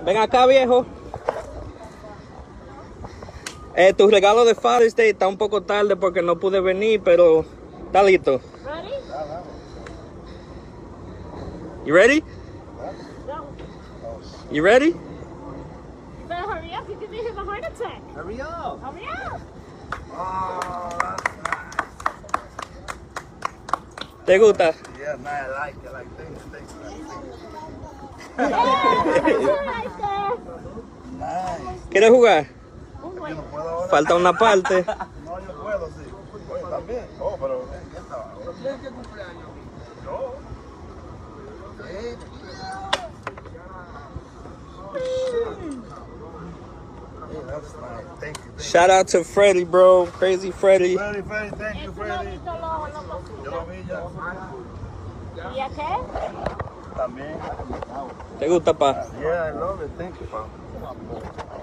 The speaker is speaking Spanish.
Ven acá, viejo. Tu regalo de Father's Day está un poco tarde porque no pude venir, pero está listo. Ready? You ready? No. You ready? You better hurry up. You're going to have a heart attack. Hurry up. Hurry up. Oh, that's nice. ¿Te gusta? Yeah, man, I like it. Thanks. Right there. Nice. ¿Quieres jugar? Yo no puedo ahora. Falta una parte. No, yo puedo, sí. Oye, también. Oh, pero ya estaba. ¿Qué cumpleaños? No. Sí. Hey, that's nice. Thank you. Shout out to Freddy, bro. Crazy Freddy. Freddy, thank you, Eso lo Freddy. visto lo Yo lo vi ya. ¿Y a qué? También. ¿Te gusta, pa? Yeah, I love it. Thank you, Pop.